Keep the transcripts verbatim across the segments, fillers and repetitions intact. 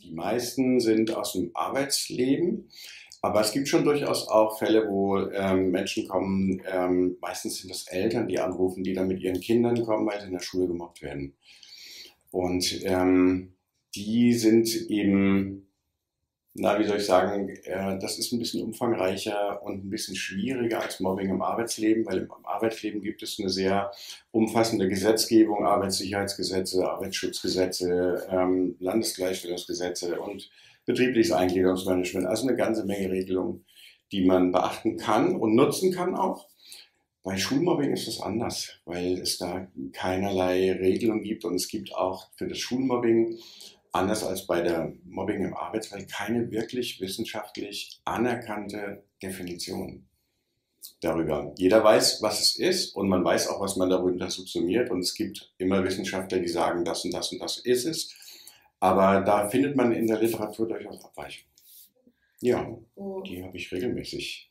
die meisten sind aus dem Arbeitsleben, aber es gibt schon durchaus auch Fälle, wo ähm, Menschen kommen, ähm, meistens sind das Eltern, die anrufen, die dann mit ihren Kindern kommen, weil sie in der Schule gemobbt werden. Und ähm, die sind eben, na, wie soll ich sagen, äh, das ist ein bisschen umfangreicher und ein bisschen schwieriger als Mobbing im Arbeitsleben, weil im Arbeitsleben gibt es eine sehr umfassende Gesetzgebung, Arbeitssicherheitsgesetze, Arbeitsschutzgesetze, ähm, Landesgleichstellungsgesetze und betriebliches Eingliederungsmanagement. Also eine ganze Menge Regelungen, die man beachten kann und nutzen kann auch. Bei Schulmobbing ist das anders, weil es da keinerlei Regelung gibt und es gibt auch für das Schulmobbing, anders als bei der Mobbing im Arbeitsfeld, keine wirklich wissenschaftlich anerkannte Definition darüber. Jeder weiß, was es ist und man weiß auch, was man darunter subsumiert und es gibt immer Wissenschaftler, die sagen, das und das und das ist es, aber da findet man in der Literatur durchaus Abweichungen. Ja, die habe ich regelmäßig.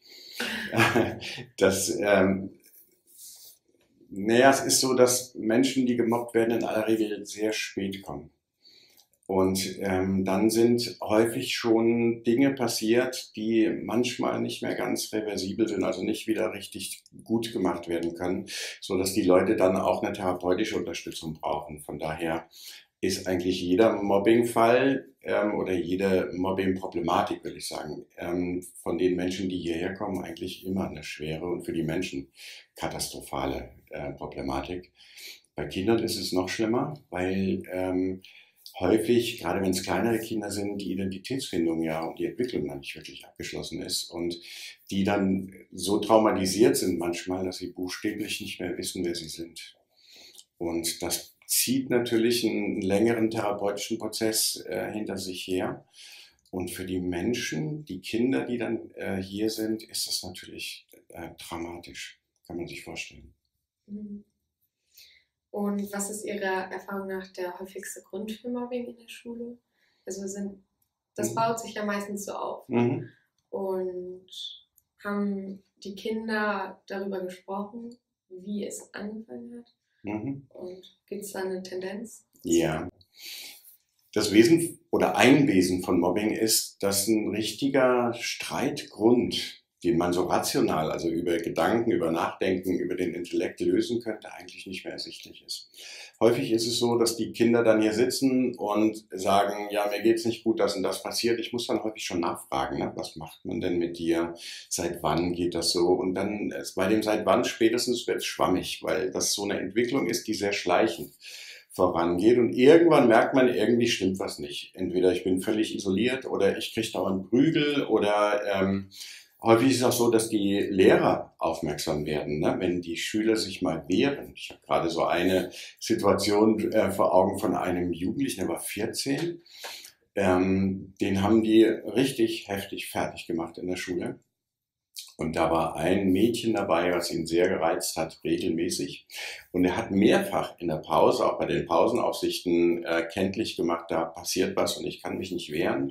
Das, ähm, naja, es ist so, dass Menschen, die gemobbt werden, in aller Regel sehr spät kommen. Und ähm, dann sind häufig schon Dinge passiert, die manchmal nicht mehr ganz reversibel sind, also nicht wieder richtig gut gemacht werden können, so dass die Leute dann auch eine therapeutische Unterstützung brauchen. Von daher ist eigentlich jeder Mobbingfall ähm, oder jede Mobbing-Problematik, will ich sagen, ähm, von den Menschen, die hierher kommen, eigentlich immer eine schwere und für die Menschen katastrophale äh, Problematik. Bei Kindern ist es noch schlimmer, weil ähm, häufig, gerade wenn es kleinere Kinder sind, die Identitätsfindung ja und die Entwicklung dann nicht wirklich abgeschlossen ist und die dann so traumatisiert sind manchmal, dass sie buchstäblich nicht mehr wissen, wer sie sind. Und das zieht natürlich einen längeren therapeutischen Prozess äh, hinter sich her. Und für die Menschen, die Kinder, die dann äh, hier sind, ist das natürlich äh, dramatisch, kann man sich vorstellen. Und was ist Ihrer Erfahrung nach der häufigste Grund für Mobbing in der Schule? Also sind, das Mhm. baut sich ja meistens so auf. Mhm. Und haben die Kinder darüber gesprochen, wie es angefangen hat? Mhm. Und gibt es da eine Tendenz? Ja. Das Wesen oder ein Wesen von Mobbing ist, dass ein richtiger Streitgrund, den man so rational, also über Gedanken, über Nachdenken, über den Intellekt lösen könnte, eigentlich nicht mehr ersichtlich ist. Häufig ist es so, dass die Kinder dann hier sitzen und sagen, ja, mir geht's nicht gut, das und das passiert. Ich muss dann häufig schon nachfragen, ne? Was macht man denn mit dir? Seit wann geht das so? Und dann bei dem seit wann spätestens wird es schwammig, weil das so eine Entwicklung ist, die sehr schleichend vorangeht und irgendwann merkt man, irgendwie stimmt was nicht. Entweder ich bin völlig isoliert oder ich kriege dauernd Prügel oder ähm, häufig ist es auch so, dass die Lehrer aufmerksam werden, ne? Wenn die Schüler sich mal wehren. Ich habe gerade so eine Situation äh, vor Augen von einem Jugendlichen, der war vierzehn. Ähm, den haben die richtig heftig fertig gemacht in der Schule. Und da war ein Mädchen dabei, was ihn sehr gereizt hat, regelmäßig. Und er hat mehrfach in der Pause, auch bei den Pausenaufsichten, äh, kenntlich gemacht, da passiert was und ich kann mich nicht wehren.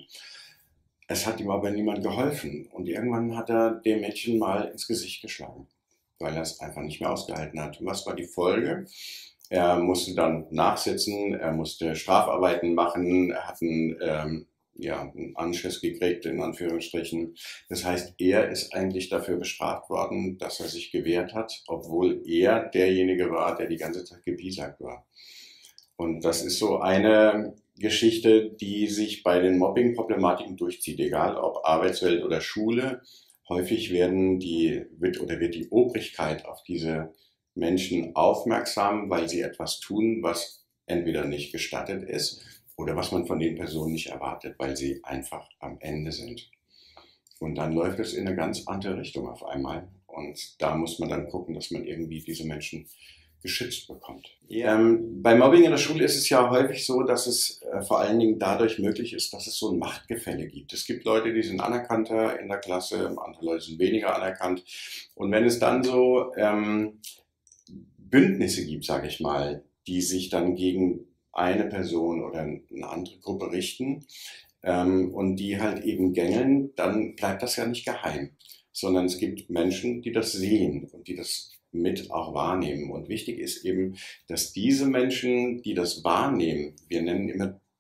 Es hat ihm aber niemand geholfen. Und irgendwann hat er dem Mädchen mal ins Gesicht geschlagen, weil er es einfach nicht mehr ausgehalten hat. Und was war die Folge? Er musste dann nachsitzen, er musste Strafarbeiten machen, er hat einen, ähm, ja, einen Anschiss gekriegt, in Anführungsstrichen. Das heißt, er ist eigentlich dafür bestraft worden, dass er sich gewehrt hat, obwohl er derjenige war, der die ganze Zeit gepiesackt war. Und das ist so eine Geschichte, die sich bei den Mobbing-Problematiken durchzieht, egal ob Arbeitswelt oder Schule. Häufig werden die, wird oder wird die Obrigkeit auf diese Menschen aufmerksam, weil sie etwas tun, was entweder nicht gestattet ist oder was man von den Personen nicht erwartet, weil sie einfach am Ende sind. Und dann läuft es in eine ganz andere Richtung auf einmal. Und da muss man dann gucken, dass man irgendwie diese Menschen geschützt bekommt. Ja. Ähm, bei Mobbing in der Schule ist es ja häufig so, dass es äh, vor allen Dingen dadurch möglich ist, dass es so ein Machtgefälle gibt. Es gibt Leute, die sind anerkannter in der Klasse, andere Leute sind weniger anerkannt. Und wenn es dann so ähm, Bündnisse gibt, sage ich mal, die sich dann gegen eine Person oder eine andere Gruppe richten ähm, und die halt eben gängeln, dann bleibt das ja nicht geheim, sondern es gibt Menschen, die das sehen und die das mit auch wahrnehmen. Und wichtig ist eben, dass diese Menschen, die das wahrnehmen, wir nennen immer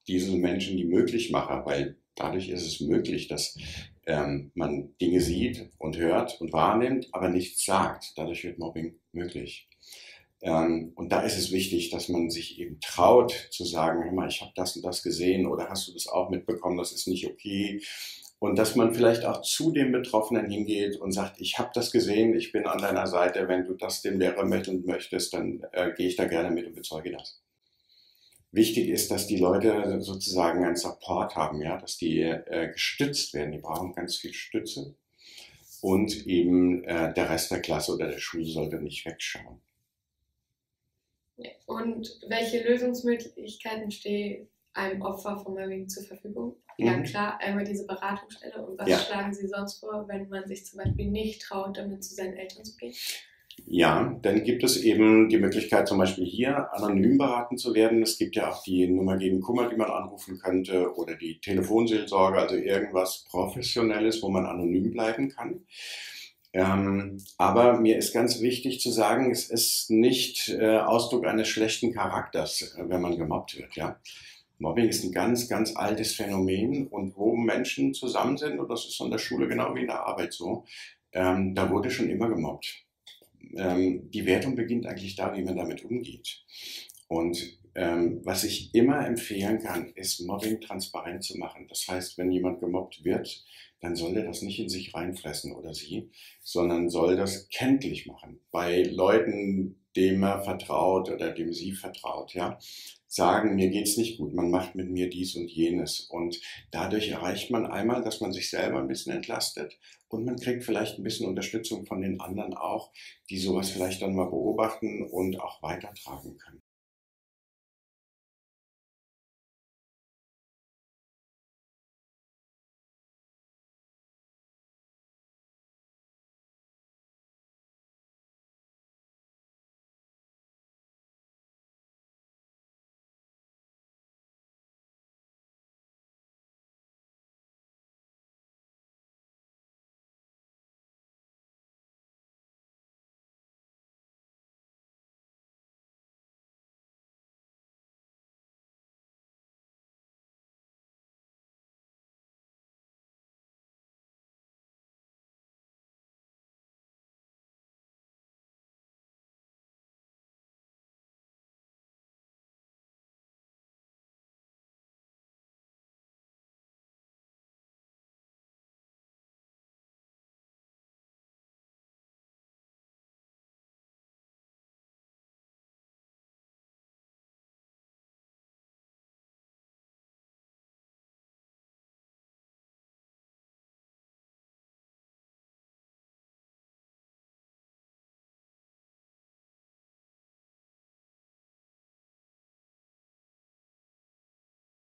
diese Menschen die Möglichmacher, weil dadurch ist es möglich, dass ähm, man Dinge sieht und hört und wahrnimmt, aber nichts sagt. Dadurch wird Mobbing möglich. Ähm, und da ist es wichtig, dass man sich eben traut zu sagen, hör mal, ich habe das und das gesehen oder hast du das auch mitbekommen, das ist nicht okay. Und dass man vielleicht auch zu dem Betroffenen hingeht und sagt, ich habe das gesehen, ich bin an deiner Seite, wenn du das dem Lehrer mitteln möchtest, dann äh, gehe ich da gerne mit und bezeuge das. Wichtig ist, dass die Leute sozusagen einen Support haben, ja, dass die äh, gestützt werden. Die brauchen ganz viel Stütze. Und eben äh, der Rest der Klasse oder der Schule sollte nicht wegschauen. Und welche Lösungsmöglichkeiten stehen einem Opfer von Mobbing zur Verfügung? Mhm. Ja klar, einmal diese Beratungsstelle. Und was ja. schlagen Sie sonst vor, wenn man sich zum Beispiel nicht traut, damit zu seinen Eltern zu gehen? Ja, dann gibt es eben die Möglichkeit, zum Beispiel hier anonym beraten zu werden. Es gibt ja auch die Nummer gegen Kummer, die man anrufen könnte, oder die Telefonseelsorge, also irgendwas Professionelles, wo man anonym bleiben kann. Ähm, aber mir ist ganz wichtig zu sagen, es ist nicht äh, Ausdruck eines schlechten Charakters, wenn man gemobbt wird. Ja? Mobbing ist ein ganz, ganz altes Phänomen, und wo Menschen zusammen sind, und das ist an der Schule genau wie in der Arbeit so, ähm, da wurde schon immer gemobbt. Ähm, die Wertung beginnt eigentlich da, wie man damit umgeht. Und ähm, was ich immer empfehlen kann, ist, Mobbing transparent zu machen. Das heißt, wenn jemand gemobbt wird, dann soll er das nicht in sich reinfressen oder sie, sondern soll das kenntlich machen. Bei Leuten, dem er vertraut oder dem sie vertraut, ja, sagen, mir geht's nicht gut, man macht mit mir dies und jenes. Und dadurch erreicht man einmal, dass man sich selber ein bisschen entlastet, und man kriegt vielleicht ein bisschen Unterstützung von den anderen auch, die sowas vielleicht dann mal beobachten und auch weitertragen können.